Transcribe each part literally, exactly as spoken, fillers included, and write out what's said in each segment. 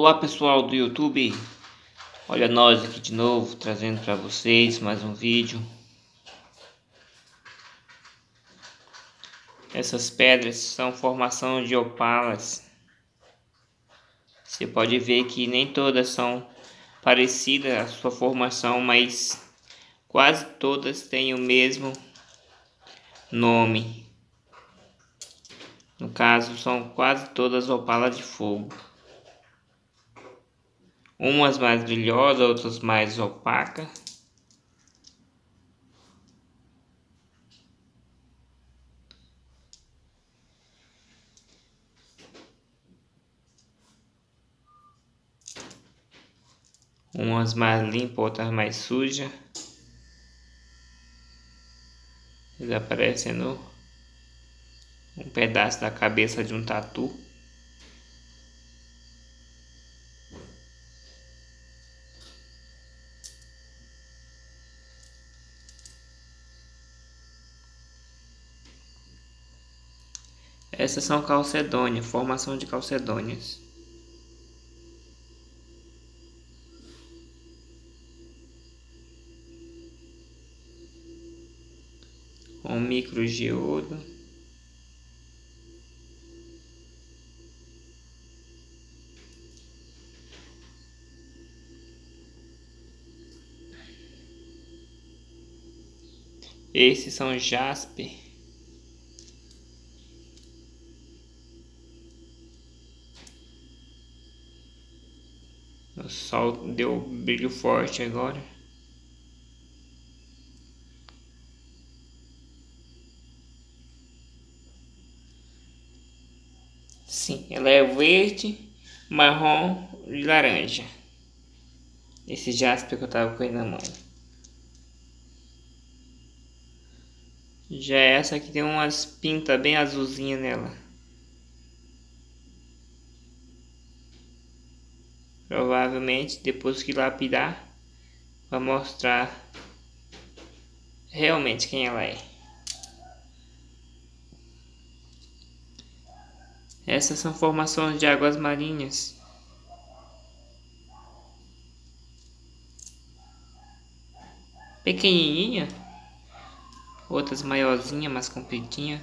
Olá pessoal do YouTube, olha nós aqui de novo trazendo para vocês mais um vídeo. Essas pedras são formação de opalas. Você pode ver que nem todas são parecidas a sua formação, mas quase todas têm o mesmo nome. No caso, são quase todas opalas de fogo. Umas mais brilhosas, outras mais opacas. Umas mais limpas, outras mais sujas. Desaparecendo um pedaço da cabeça de um tatu. Essas são calcedônias, formação de calcedônias. Com microgeodo. Esses são jasper. O sol deu brilho forte agora. Sim, ela é verde, marrom e laranja. Esse jasper que eu tava com ele na mão. Já essa aqui tem umas pintas bem azulzinhas nela. Provavelmente depois que lapidar vai mostrar realmente quem ela é. Essas são formações de águas marinhas. Pequenininha, outras maiorzinha, mais compridinha.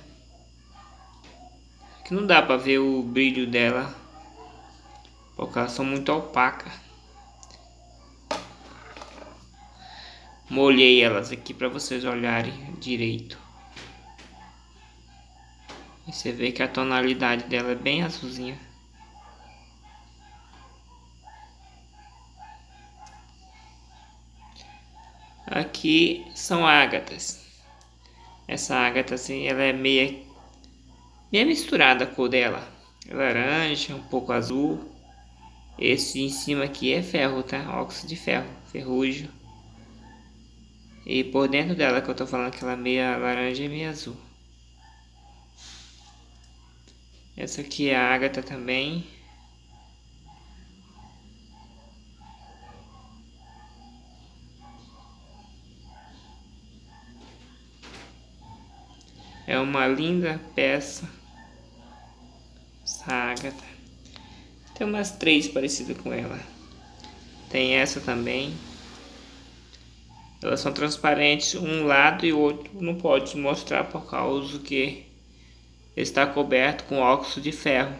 Que não dá para ver o brilho dela, porque elas são muito opacas. Molhei elas aqui para vocês olharem direito. E você vê que a tonalidade dela é bem azulzinha. Aqui são ágatas. Essa ágata assim, ela é meia, meia misturada a cor dela. Laranja, um pouco azul. Esse em cima aqui é ferro, tá? Óxido de ferro, ferrugem. E por dentro dela que eu tô falando que ela é meia laranja e meia azul. Essa aqui é a ágata também. É uma linda peça. Essa ágata. Tem umas três parecidas com ela. Tem essa também. Elas são transparentes um lado e o outro não pode mostrar por causa que está coberto com óxido de ferro.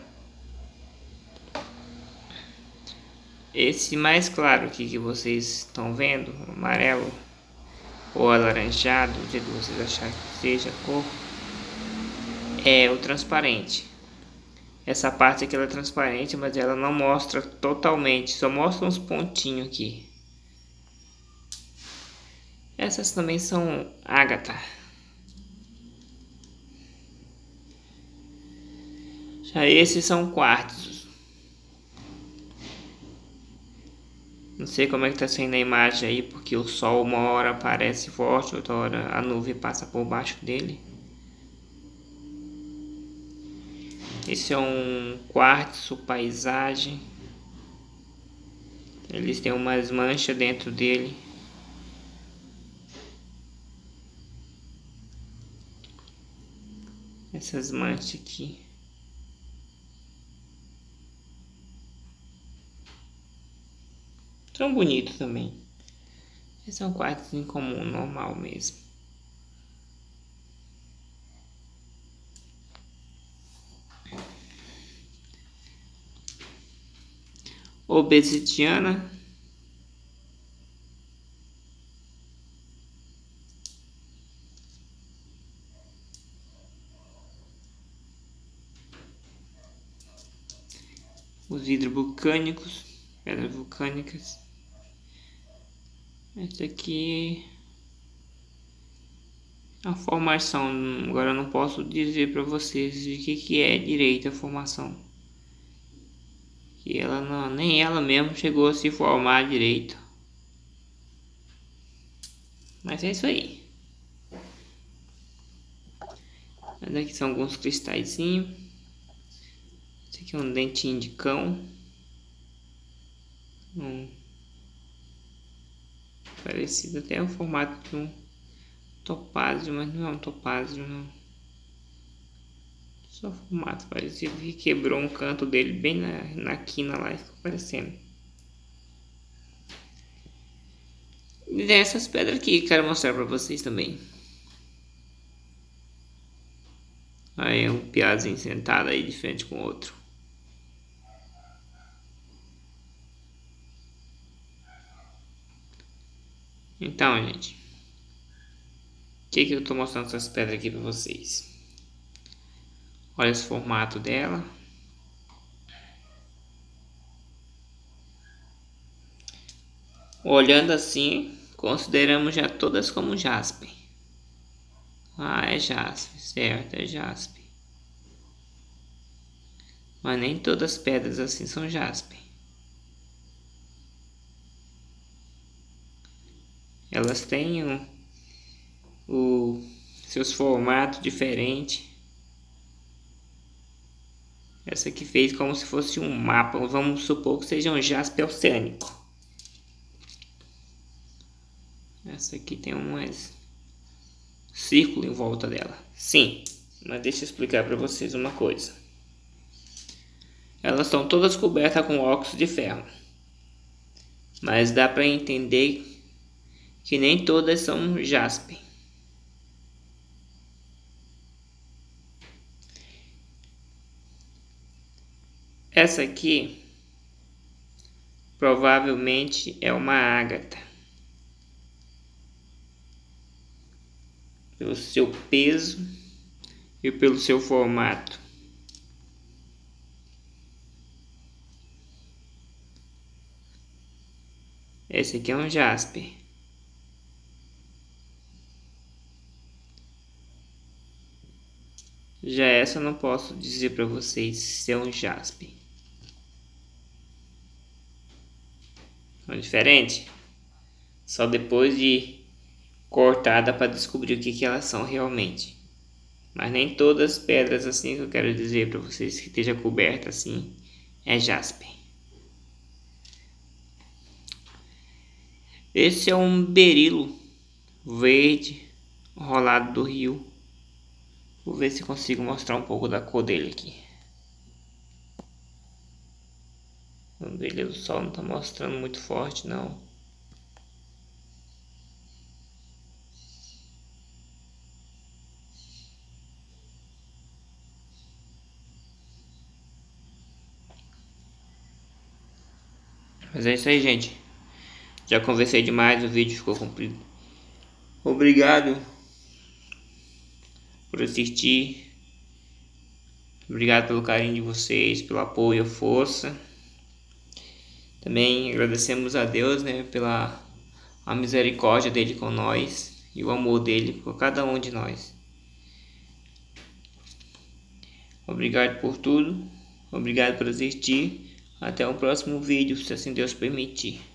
Esse mais claro aqui que vocês estão vendo, amarelo ou alaranjado, do jeito que vocês acharem que seja a cor, é o transparente. Essa parte aqui ela é transparente, mas ela não mostra totalmente, só mostra uns pontinhos aqui. Essas também são ágata. Já esses são quartzos. Não sei como é que tá saindo a imagem aí, porque o sol uma hora aparece forte, outra hora a nuvem passa por baixo dele. Esse é um quartzo paisagem. Eles têm umas manchas dentro dele. Essas manchas aqui. São bonitos também. Esses são quartos em comum, normal mesmo. Obsidiana. Os vidros vulcânicos, pedras vulcânicas. Essa aqui é a formação. Agora eu não posso dizer para vocês de que que é direito a formação. Que ela não, nem ela mesmo chegou a se formar direito. Mas é isso aí. Mas aqui são alguns cristalzinhos. Esse aqui é um dentinho de cão. Um, parecido até o formato de um topázio, mas não é um topázio não. Só o formato parecido que quebrou um canto dele bem na, na quina lá e ficou parecendo. E dessas pedras aqui que quero mostrar para vocês também. Aí um piazinho sentado aí de frente com o outro. Então, gente, o que que eu tô mostrando essas pedras aqui para vocês? Olha esse formato dela. Olhando assim, consideramos já todas como jaspe. Ah, é jaspe, certo, é jaspe. Mas nem todas as pedras assim são jaspe. Elas têm o, o seus formatos diferentes. Essa aqui fez como se fosse um mapa. Vamos supor que seja um jaspe oceânico. Essa aqui tem um círculo em volta dela. Sim, mas deixa eu explicar para vocês uma coisa. Elas estão todas cobertas com óxido de ferro. Mas dá para entender que nem todas são jaspe. Essa aqui provavelmente é uma ágata. Pelo seu peso e pelo seu formato. Esse aqui é um jaspe. Já essa eu não posso dizer para vocês se é um jaspe. São diferentes? Só depois de cortada para descobrir o que que elas são realmente. Mas nem todas as pedras assim que eu quero dizer para vocês que esteja coberta assim é jaspe. Esse é um berilo verde rolado do rio. Vou ver se consigo mostrar um pouco da cor dele aqui. O brilho do sol não está mostrando muito forte não. Mas é isso aí, gente. Já conversei demais, o vídeo ficou comprido. Obrigado por assistir. Obrigado pelo carinho de vocês, pelo apoio, força. Também agradecemos a Deus, né, pela a misericórdia dele com nós e o amor dele por cada um de nós. Obrigado por tudo. Obrigado por assistir. Até o próximo vídeo, se assim Deus permitir.